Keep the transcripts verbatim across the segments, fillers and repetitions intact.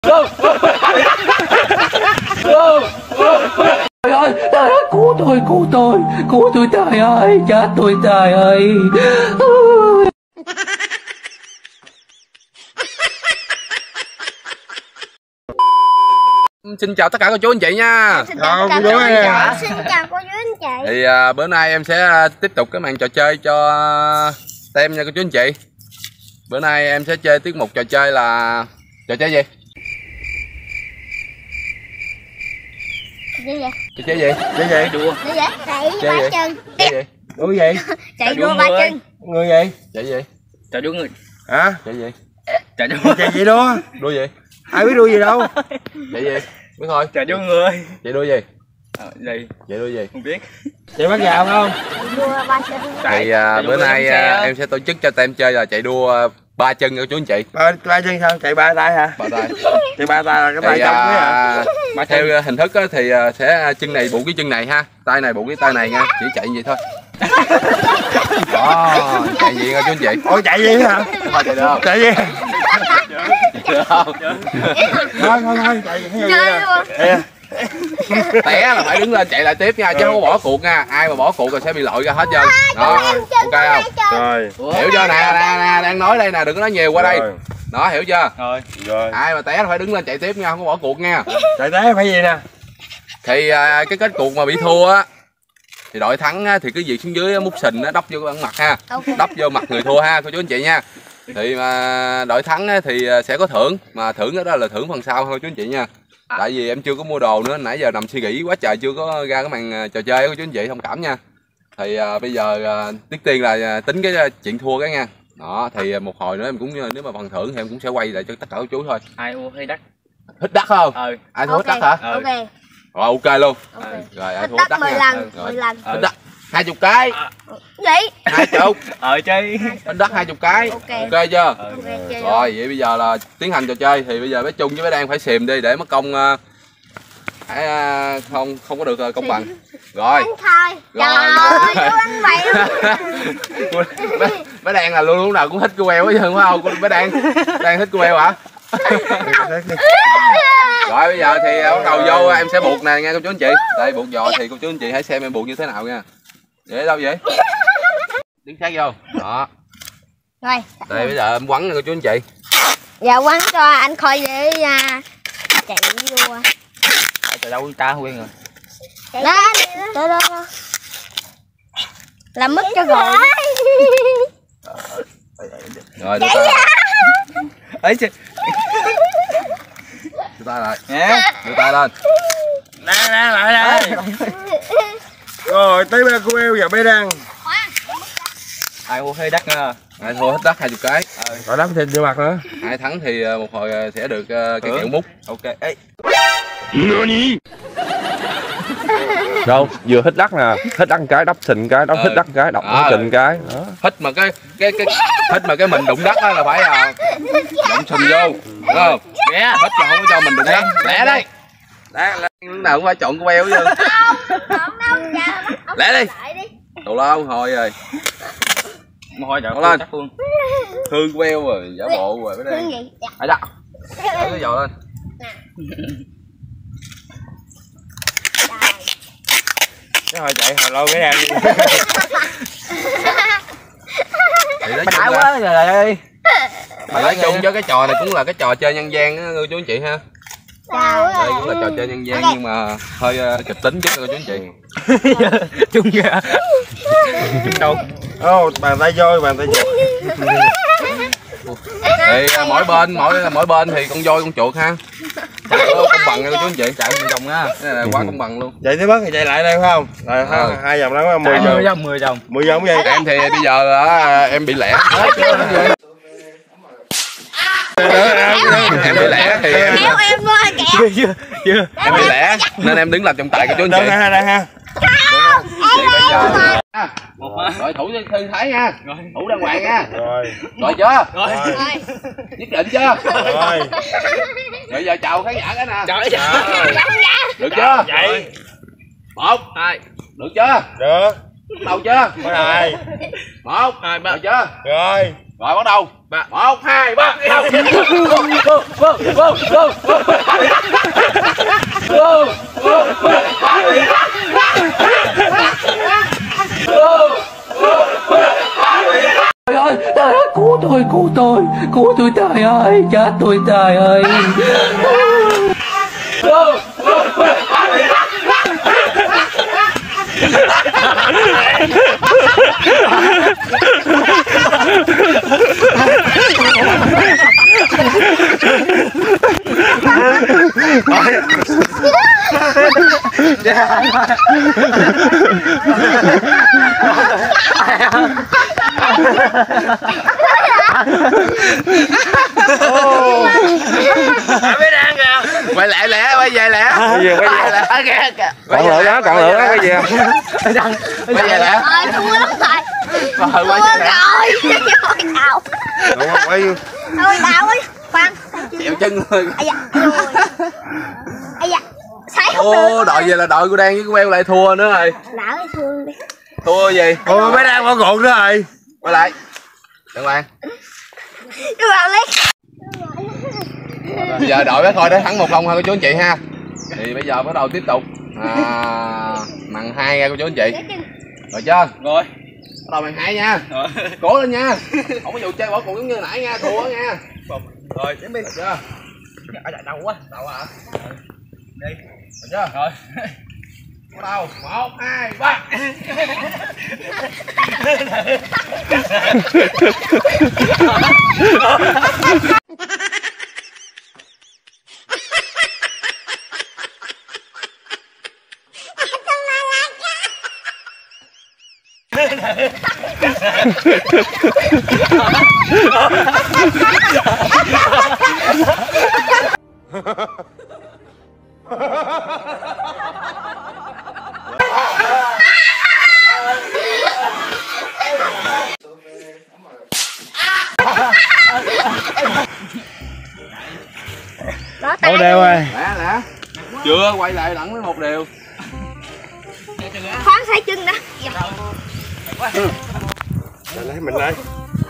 Trời ơi, trời ơi, cứu tôi, cứu tôi, cứu tôi, trời ơi, chết tôi, trời ơi. Xin chào tất cả cô chú anh chị nha. Xin chào cô chú anh chị. Xin chào cô chú anh chị. Thì à, bữa nay em sẽ tiếp tục cái màn trò chơi cho tem nha cô chú anh chị. Bữa nay em sẽ chơi tiết mục trò chơi là trò chơi gì? Chơi gì? Trò chơi gì? Chơi gì? Đùa. Chơi gì? Chạy ba chân. Chơi gì? Đùa gì? Chạy đua ba chân. Người gì? Chơi gì? Chạy đua người. Hả? Chơi gì? Chạy đua. Chạy gì đua? Đua gì? Ai biết đua gì đâu. Chạy gì? Biết thôi. Chạy đua người. Chạy đua gì? À, gì? Chạy đua gì? Không biết. Chạy bắt gạo không? Đua ba chân. Thì à, bữa nay à, em sẽ tổ chức cho tem chơi là chạy đua ba chân cô chú anh chị. Ba, ba chân sao? Chạy ba tay hả? Ba tay. Chạy ba tay là cái tay Thì, trong à, hả? Ba theo hình thức á, thì sẽ chân này buộc cái chân này ha, tay này buộc cái tay này nha, chỉ chạy như vậy thôi. Đó, chạy gì nha chú anh chị? Ôi chạy gì hả? Không phải chạy được không? Chạy gì? Được không? Thôi thôi thôi chạy gì luôn. Té là phải đứng lên chạy lại tiếp nha, chứ không có bỏ cuộc nha. Ai mà bỏ cuộc rồi sẽ bị lội ra hết trơn. Đó, ok không? Rồi. Hiểu chưa nè, nè, nè, đang nói đây nè, đừng có nói nhiều qua đây. Đó, hiểu chưa? Rồi. Rồi. Ai mà té là phải đứng lên chạy tiếp nha, không có bỏ cuộc nha. Chạy té phải gì nè? Thì à, cái kết cuộc mà bị thua á thì đội thắng á, thì cứ việc xuống dưới múc sình á, đắp vô cái mặt ha, okay. Đắp vô mặt người thua ha cô chú anh chị nha. Thì mà đội thắng á, thì sẽ có thưởng, mà thưởng đó là thưởng phần sau thôi chú anh chị nha. Tại vì em chưa có mua đồ nữa, nãy giờ nằm suy nghĩ quá trời chưa có ra cái màn trò chơi của chú anh chị, thông cảm nha. Thì à, bây giờ à, trước tiên là tính cái chuyện thua cái nha. Đó thì một hồi nữa em cũng nếu mà phần thưởng thì em cũng sẽ quay lại cho tất cả các chú thôi. Ai mua hay đắt? Thích đắt không? Ừ. Ai thua okay. Thích đắt hả? Ok. Rồi ok luôn. Okay. Rồi ai thua đắt đắt mười lần, mười lần. Thích đắt hai chục cái. Gì? Hai chục. Ờ chơi. Thích đắt hai chục cái. Ok, okay chưa? Okay, rồi vậy bây giờ là tiến hành trò chơi thì bây giờ bé Trung với bé Đan phải xìm đi để mất công uh, không không có được uh, công bằng. Rồi. Thôi. Trời ơi, chú anh bậy. bé, bé Đan là luôn lúc nào cũng thích cô queo hết trơn phải không? Bé Đan Đan thích cô queo hả? Rồi bây giờ thì bắt đầu vô em sẽ buộc nè nha cô chú anh chị. Đây buộc giò thì cô chú anh chị hãy xem em buộc như thế nào nha. Để đâu vậy? Đứng sát vô. Đó. Rồi. Đây bây giờ em quấn nha cô chú anh chị. Dạ quấn cho anh Khôi để uh, chạy vô. Chạy đâu ta quen rồi. Chạy đó, đó, đó, đó. Làm mất cho rồi. Rồi đưa tay. Ấy chứ. Đưa tay lại. Đưa tay lên. Nè nè lại đây. Rồi tới bé cô eo và bé Đan. Ai mua hơi đắt nữa. Ai thua hết đắt hai chục cái. Rồi đắt thêm vô mặt nữa. Ai thắng thì một hồi sẽ được cái kẹo mút. Ok. Ê. Đâu, vừa hít đắt nè, hít đắt cái, đắp sình cái, đắp hít đắt cái, đọc nó sình cái. Đó. Hít mà cái cái cái hít mà cái mình đụng đất đó là phải à đụng sình vô, đúng không? Yeah. Hít mà không có cho mình đụng đất. Lẹ đây. Lẹ, lúc nào cũng phải chọn cô eo chứ. Lẹ đi. Đồ lâu hồi rồi. Hồi đậu lên. Thương cô eo rồi, giả bộ rồi cái đây. Phải đặt. Để cái giò lên. Cái hồi chạy hồi lâu cái em thì nói chung quá rồi ơi. Mà nói chung cho cái trò này cũng là cái trò chơi nhân gian á chú anh chị ha. Đây cũng là trò chơi nhân gian nhưng mà hơi uh, kịch tính chút thôi chú anh chị. Chung kìa. Chung đâu? Ô, bàn tay voi, bàn tay chuột. Thì uh, mỗi bên mỗi mỗi bên thì con voi con chuột ha. Chạy công bằng nha chú anh chị, chạy một vòng á. Cái này là quá công bằng luôn. Chạy tới bớt thì chạy lại đây phải không? Rồi ha, ừ. Hai vòng đó mười vòng. mười vòng. mười vòng cái gì? Em thì bây giờ uh, em bị lẻ. Em bị lẻ thì em kéo em qua kìa. Chưa chưa. Em bị lẻ nên em đứng làm trọng tài của chú anh chị. Đây ha, đây ha. Vậy bây giờ rồi thủ thư thái nha. Thủ đàng hoàng nha. Rồi. Rồi chưa? Rồi. Nhất định chưa? Rồi. Bây giờ chào khán giả cái nè. Chào khán giả. Được chưa? Vậy. Một, hai. Được chưa? Được. Bắt đầu chưa? Bắt đầu. Một, hai, ba. Được chưa? Rồi. Rồi bắt đầu. ba một hai ba Trời ơi, trời ơi, cứu tôi, cứu tôi, cứu tôi trời ơi, chết tôi trời ơi. quay lại lẹ, quay về lẹ, quay về quay về còn lửa đó, còn lửa đó, quay về quay về lẹ. Ơi thua lắm rồi. Rồi quay về lẹ. Thôi đau. quay Thôi đau ấy. Khoan. Chẹo chân rồi. Ây da. Ây da. Sấy không được. Ô, đội về là đội của Đan với của Beo lại thua nữa rồi. Đảo đi thương đi. Thua gì? Ôi mấy đang bỏ gọn nữa rồi. Quay lại. Đừng bạn. Đưa vào lấy. Giờ đội bé thôi để thắng một không ha cô chú anh chị ha. Thì bây giờ bắt đầu tiếp tục à, màn hai nha cô chú anh chị. Rồi chưa? Rồi. Bắt đầu màn hai nha. Rồi. Cố lên nha. Không có vụ chơi bỏ cuộc giống như nãy nha, thua nha. Rồi, đến bên. Được chưa? Ở đau quá, đau hả? Đi. Được chưa? Rồi. Bắt đầu. một hai ba. Đâu đều rồi. Lẹ lẹ. Chưa, quay lại lẫn với một điều. Khoan xoay chân đã. Mình đây, mình đây.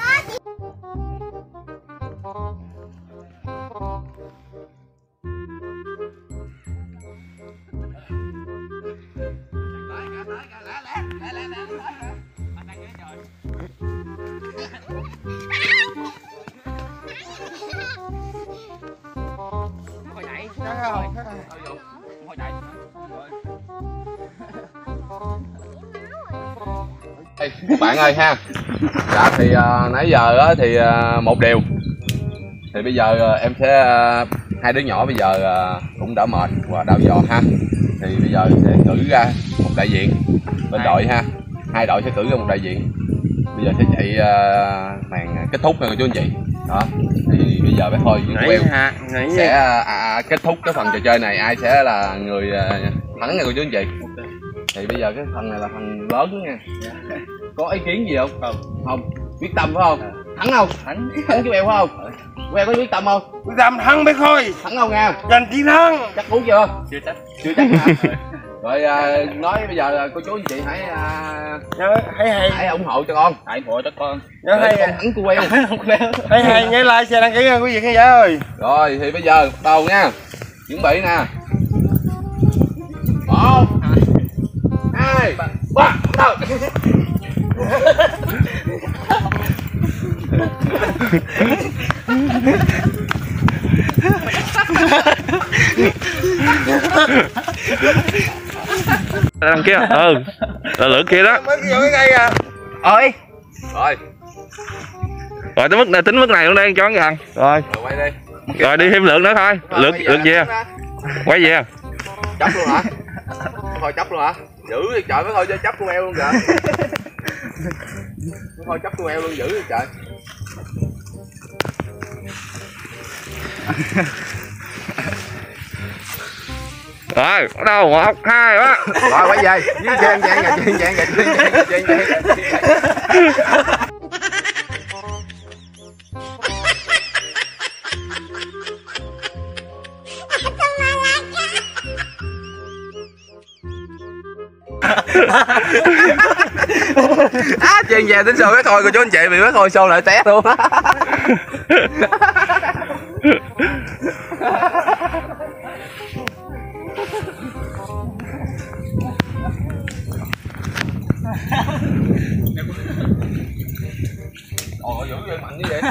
Ê, bạn ơi ha. Dạ thì uh, nãy giờ á, thì uh, một điều. Thì bây giờ uh, em sẽ uh, hai đứa nhỏ bây giờ uh, cũng đã mệt và đau giò ha. Thì bây giờ sẽ cử ra một đại diện bên đội ha. Hai đội sẽ cử ra một đại diện. Bây giờ sẽ chạy uh, màn kết thúc nha cô chú anh chị. Đó. Thì bây giờ bé Thôi với cô Beo sẽ uh, à, kết thúc cái phần trò chơi này, ai sẽ là người uh, thắng nha cô chú anh chị. Thì bây giờ cái phần này là phần lớn đó nha. Có ý kiến gì không? Không. Không. Quyết tâm phải không? Thắng không? Thắng. Thắng chứ Beo phải không? Beo có quyết tâm không? Quyết tâm thắng bé Khôi. Thắng không nha? Giành chiến thắng. Chắc cú chưa? Chưa chắc. Chưa chắc hả? Rồi à, nói bây giờ là cô chú anh chị hãy à, hãy hay hãy ủng hộ cho con. Hãy ủng hộ cho con. Nhớ hay con thắng cô Beo. Hãy hay nhớ like, share, đăng ký nha quý vị khán giả ơi. Rồi thì bây giờ đầu nha. Chuẩn bị nè. Một hai ba bắt đầu. đằng kia ừ là lửa kia đó mới vô cái cây à. Ơi rồi rồi tới mức này, tính mức này luôn đây cho gần rồi rồi quay đi rồi đi thêm lượng nữa thôi. Lượt lượt về quay về chấp luôn hả? Thôi chấp luôn hả? Dữ thì trời, mới thôi cho chấp cô eo luôn kìa. Thôi chấp cô eo luôn, dữ thì trời. Rồi bắt đầu một hai ba Rồi quay về với chen chen gà chen chen gà chen chen chen. Á chen về tính show cái coi cô chú anh chị, bị cái coi show lại té luôn á. Ồ, dữ vậy, mạnh như vậy.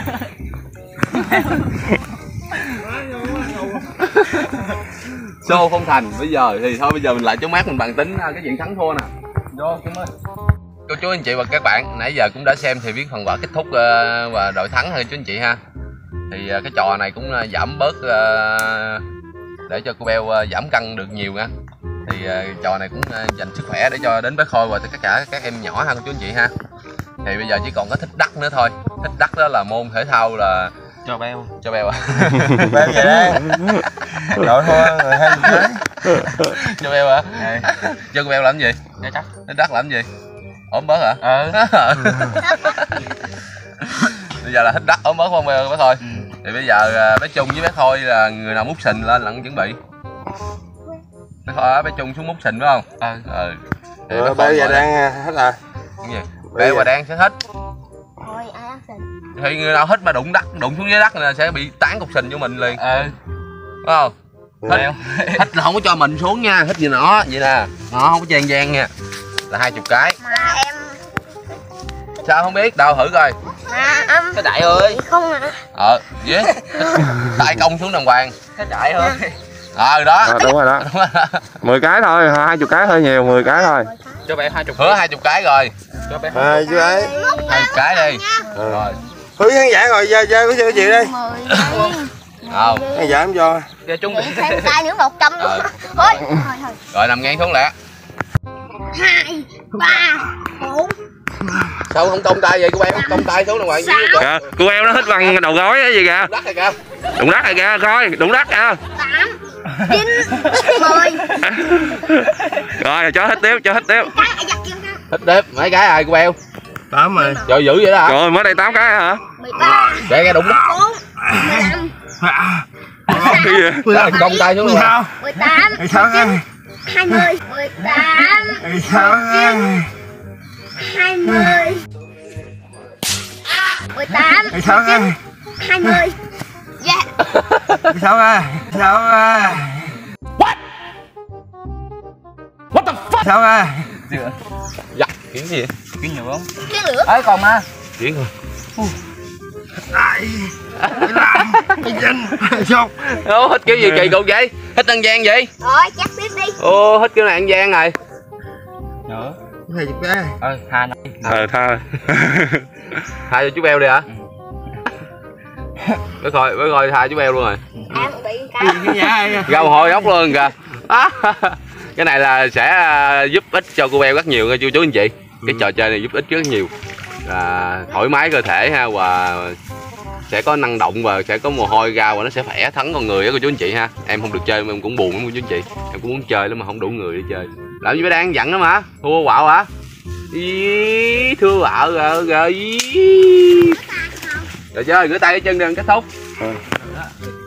Show không thành. Bây giờ thì thôi, bây giờ mình lại chốt mát, mình bàn tính cái chuyện thắng thua nè. Vô Kim ơi. Cô chú anh chị và các bạn, nãy giờ cũng đã xem thì biết phần vở kết thúc uh, và đội thắng hơn chú anh chị ha. Thì uh, cái trò này cũng uh, giảm bớt uh, để cho cô Beo uh, giảm cân được nhiều nha. Thì uh, trò này cũng uh, dành sức khỏe để cho đến bé Khôi và tất cả các em nhỏ ha cô chú anh chị ha. Thì bây giờ chỉ còn có thích đắc nữa thôi. Thích đắc đó là môn thể thao là cho Beo. Cho Beo à? Beo về đây. Đội thua người hai cái. Cho Beo hả? À? Cho cô Beo làm gì? Thích đắc. Thích đắc làm gì? Ốm bớt hả? Ừ. Bây giờ là thích đắc ốm bớt không bé Khôi? Ừ. Thì bây giờ bé Trung với bé Khôi là người nào múc sình lên lận chuẩn bị. Bé Khôi bé Trung xuống múc sình phải không? Ừ. Ừ. Thì bé Khôi giờ đang hết rồi. Cái gì? Bé và đang sẽ hết. Thôi ai ăn sình. Thì người nào hết mà đụng đất, đụng xuống dưới đất là sẽ bị tán cục sình vô mình liền. Ừ. Phải không? Hít, hít là không có cho mình xuống nha, hít gì nó vậy nè, nó không có gian gian nha, là hai chục cái. Mà em Sao không biết đâu, thử coi. mà âm Cái đại ơi. không à. Ờ dế đại công xuống đàng hoàng. Cái đại ơi. Ờ đó. À, đúng rồi đó. mười cái thôi, hai chục cái hơi nhiều, mười cái thôi. Cho bé hai chục. Hứa hai chục cái rồi. Cho bé Hai chục cái. Hai chục cái đi. Ừ. Rồi. Hứa khán giả rồi, giờ giờ cái gì đây? Mười giây. Không. Khán giả không cho. Cho Trung. Thêm tay nữa một trăm luôn. Thôi, thôi thôi. Rồi nằm ngang xuống lẹ. Hai, ba, bốn. Sao không cong tay vậy cô Beo? Cong tay xuống đàng hoàng. Kìa, cô Beo nó hít bằng đầu gối á gì kìa. Đất rồi kìa. Đụng đất rồi kìa, coi, đụng đất kìa. Tám, chín, mười. Rồi cho hít tiếp, cho hít tiếp. Hít tiếp mấy cái rồi cô Beo. Tám rồi. Trời dữ vậy đó hả? Rồi mới đây tám cái hả? Mười ba. Để nghe đụng đất. Bốn. Mười lăm. Cái gì? Rồi, cong tay xuống luôn. Mười tám. Mười sáu cái. Hai mươi. Mười tám. Mười sáu cái. Hai mươi. Mười tám. Mười sáu cái. Hai mươi. Dạ. Mười sáu cái. Mười sáu cái. What the fuck? Sáu cái. Dạ, kiến gì vậy? Kiến nhiều không? Kiến lửa. Ấy còn mà. Kiến rồi. Ai. Cái chân. Xong. Ô, hít kiểu gì kỳ cục vậy? Hít ăn gian vậy? Rồi, chắc tiếp đi. Ô, hít kiểu này ăn gian rồi. Nữa. Hai chục cái. Ờ, hai năm. Ờ, tha. Tha cho chú Beo đi hả? Bớt coi, bớt coi tha chú Beo luôn rồi. Em bị cái. Gâu hồi ốc luôn kìa. Cái này là sẽ giúp ích cho cô Beo rất nhiều nha chú chú anh chị. Cái trò chơi này giúp ích rất nhiều. Là thoải mái cơ thể ha, và sẽ có năng động và sẽ có mồ hôi ra và nó sẽ khỏe thắng con người á cô chú anh chị ha. Em không được chơi mà em cũng buồn lắm cô chú anh chị. Em cũng muốn chơi lắm mà không đủ người để chơi. Làm gì bé đang giận đó mà. Thua quạo hả? Ý, thua quạo rồi rồi. Rồi chơi rửa tay cái chân đừng kết thúc.